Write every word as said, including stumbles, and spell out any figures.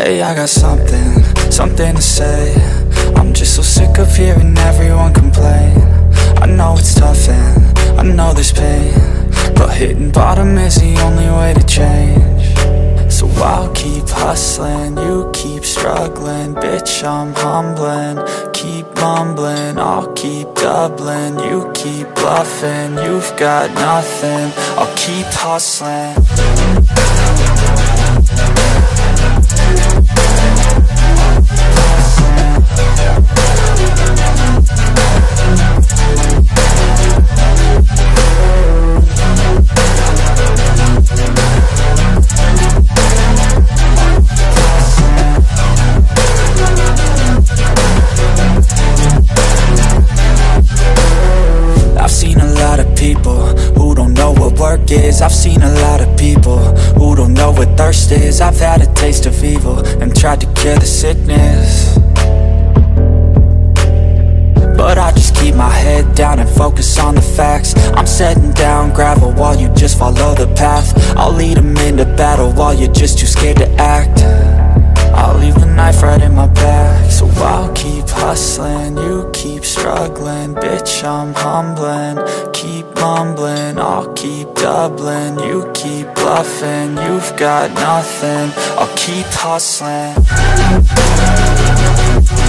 Hey, I got something, something to say. I'm just so sick of hearing everyone complain. I know it's tough and I know there's pain, but hitting bottom is the only way to change. So I'll keep hustling, you keep struggling. Bitch, I'm humbling, keep mumbling. I'll keep doubling, you keep bluffing. You've got nothing, I'll keep hustling. I've seen a lot of people who don't know what work is. I've seen a lot of people who don't know what thirst is. I've had a taste of evil and tried to cure the sickness, but I just keep my head down and focus on the facts. I'm setting down gravel while you just follow the path. I'll lead them into battle while you're just too scared to act. I'll leave the knife right in my back. So I'll keep hustling, you keep struggling. Bitch, I'm humbling, keep mumbling. I'll keep doubling, you keep bluffing. You've got nothing, I'll keep hustling.